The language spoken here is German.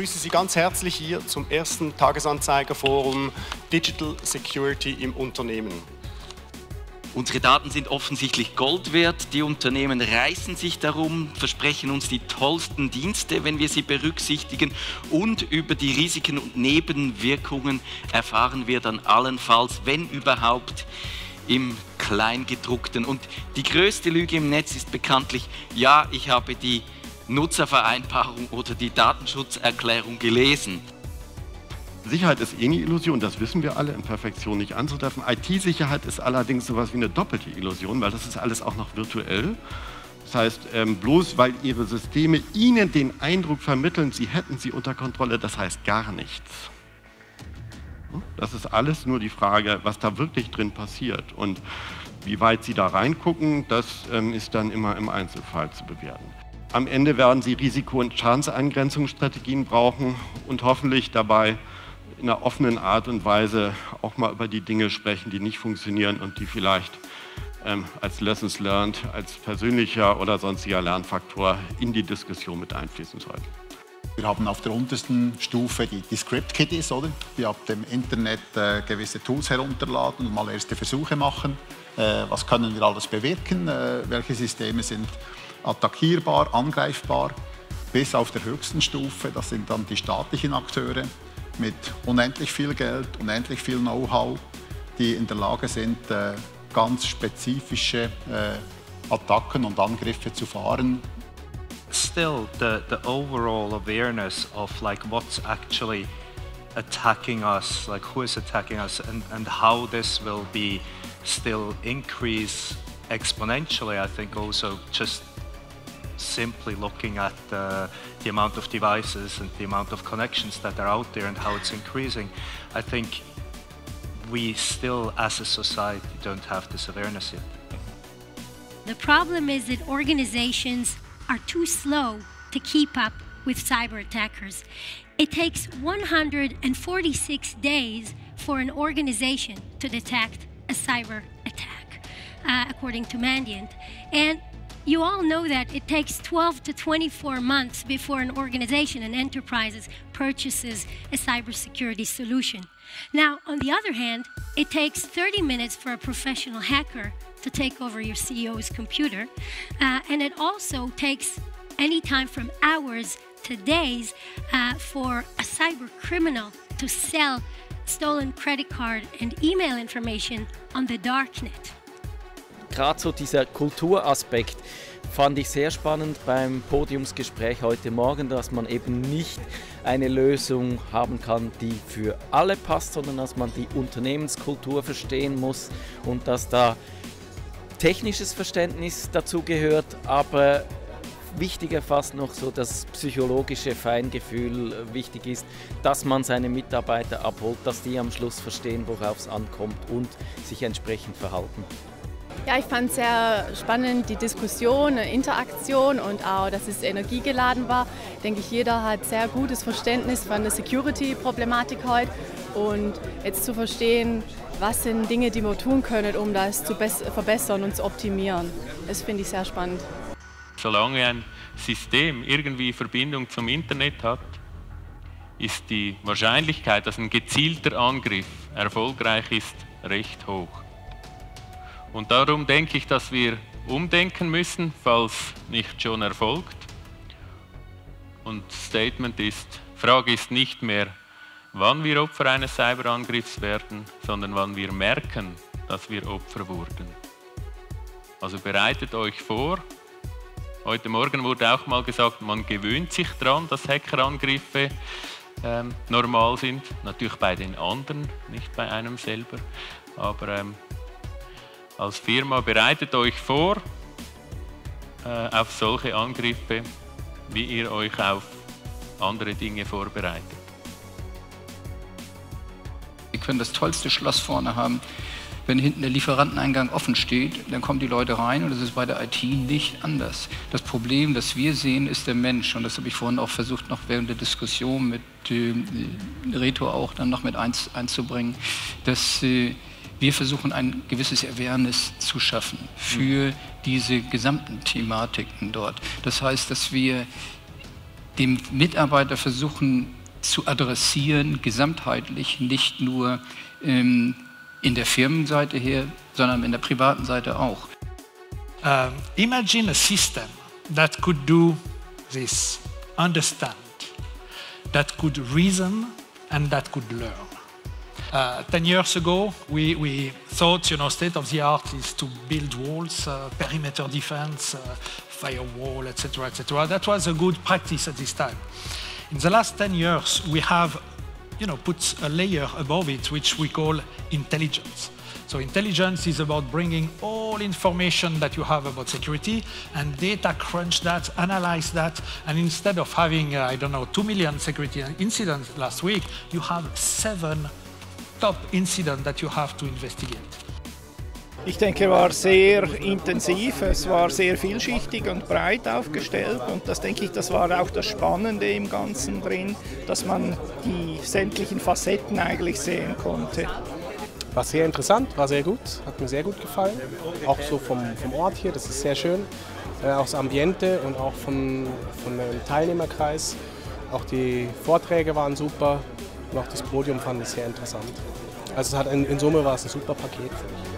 begrüße Sie ganz herzlich hier zum ersten Tagesanzeigerforum Digital Security im Unternehmen. Unsere Daten sind offensichtlich Gold wert. Die Unternehmen reißen sich darum, versprechen uns die tollsten Dienste, wenn wir sie berücksichtigen. Und über die Risiken und Nebenwirkungen erfahren wir dann allenfalls, wenn überhaupt, im Kleingedruckten. Und die größte Lüge im Netz ist bekanntlich, ja, ich habe die Nutzervereinbarung oder die Datenschutzerklärung gelesen. Sicherheit ist eh eine Illusion, das wissen wir alle, in Perfektion nicht anzutreffen. IT-Sicherheit ist allerdings sowas wie eine doppelte Illusion, weil das ist alles auch noch virtuell. Das heißt, bloß weil Ihre Systeme Ihnen den Eindruck vermitteln, Sie hätten sie unter Kontrolle, das heißt gar nichts. Das ist alles nur die Frage, was da wirklich drin passiert. Und wie weit Sie da reingucken, das ist dann immer im Einzelfall zu bewerten. Am Ende werden Sie Risiko- und Schadenseingrenzungsstrategien brauchen und hoffentlich dabei in einer offenen Art und Weise auch mal über die Dinge sprechen, die nicht funktionieren und die vielleicht als Lessons learned, als persönlicher oder sonstiger Lernfaktor in die Diskussion mit einfließen sollten. Wir haben auf der untersten Stufe die Script-Kiddies, oder? Die ab dem Internet gewisse Tools herunterladen und mal erste Versuche machen. Was können wir alles bewirken? Welche Systeme sind attackierbar, angreifbar? Bis auf der höchsten Stufe, das sind dann die staatlichen Akteure mit unendlich viel Geld, unendlich viel Know-how, die in der Lage sind, ganz spezifische Attacken und Angriffe zu fahren. Still, the overall awareness of like what's actually attacking us, like who is attacking us, and how this will be still increase exponentially. I think also just simply looking at the amount of devices and the amount of connections that are out there and how it's increasing, I think we still, as a society, don't have this awareness yet. The problem is that organizations are too slow to keep up with cyber attackers. It takes 146 days for an organization to detect a cyber attack, according to Mandiant. And you all know that it takes 12 to 24 months before an organization, an enterprise, purchases a cybersecurity solution. Now, on the other hand, it takes 30 minutes for a professional hacker to take over your CEO's computer, and it also takes any time from hours to days for a cyber criminal to sell stolen credit card and email information on the darknet. Gerade so dieser Kulturaspekt fand ich sehr spannend beim Podiumsgespräch heute Morgen, dass man eben nicht eine Lösung haben kann, die für alle passt, sondern dass man die Unternehmenskultur verstehen muss und dass da technisches Verständnis dazu gehört, aber wichtiger fast noch so das psychologische Feingefühl wichtig ist, dass man seine Mitarbeiter abholt, dass die am Schluss verstehen, worauf es ankommt und sich entsprechend verhalten. Ja, ich fand es sehr spannend, die Diskussion, Interaktion und auch, dass es energiegeladen war. Denke ich, jeder hat sehr gutes Verständnis von der Security-Problematik heute und jetzt zu verstehen, was sind Dinge, die wir tun können, um das zu verbessern und zu optimieren. Das finde ich sehr spannend. Solange ein System irgendwie Verbindung zum Internet hat, ist die Wahrscheinlichkeit, dass ein gezielter Angriff erfolgreich ist, recht hoch. Und darum denke ich, dass wir umdenken müssen, falls nicht schon erfolgt. Und das Statement ist, Frage ist nicht mehr, wann wir Opfer eines Cyberangriffs werden, sondern wann wir merken, dass wir Opfer wurden. Also bereitet euch vor. Heute Morgen wurde auch mal gesagt, man gewöhnt sich daran, dass Hackerangriffe normal sind. Natürlich bei den anderen, nicht bei einem selber. Aber als Firma bereitet euch vor auf solche Angriffe, wie ihr euch auf andere Dinge vorbereitet. Wir können das tollste Schloss vorne haben. Wenn hinten der Lieferanteneingang offen steht, dann kommen die Leute rein und das ist bei der IT nicht anders. Das Problem, das wir sehen, ist der Mensch und das habe ich vorhin auch versucht, noch während der Diskussion mit Reto auch dann noch mit einzubringen, dass wir versuchen, ein gewisses Awareness zu schaffen für diese gesamten Thematiken dort. Das heißt, dass wir dem Mitarbeiter versuchen zu adressieren, gesamtheitlich, nicht nur in der Firmenseite her, sondern in der privaten Seite auch. Imagine a system that could do this, understand, that could reason and that could learn. 10 years ago, we thought, state of the art is to build walls, perimeter defense, firewall, etc., etc. That was a good practice at this time. In the last 10 years, we have, put a layer above it, which we call intelligence. So intelligence is about bringing all information that you have about security and data crunch that, analyze that, and instead of having, 2 million security incidents last week, you have 7 top incidents that you have to investigate. Ich denke, er war sehr intensiv, es war sehr vielschichtig und breit aufgestellt und das denke ich, das war auch das Spannende im Ganzen drin, dass man die sämtlichen Facetten eigentlich sehen konnte. War sehr interessant, war sehr gut, hat mir sehr gut gefallen, auch so vom Ort hier, das ist sehr schön, auch das Ambiente und auch von dem Teilnehmerkreis, auch die Vorträge waren super und auch das Podium fand ich sehr interessant. Also in Summe war es ein super Paket für mich.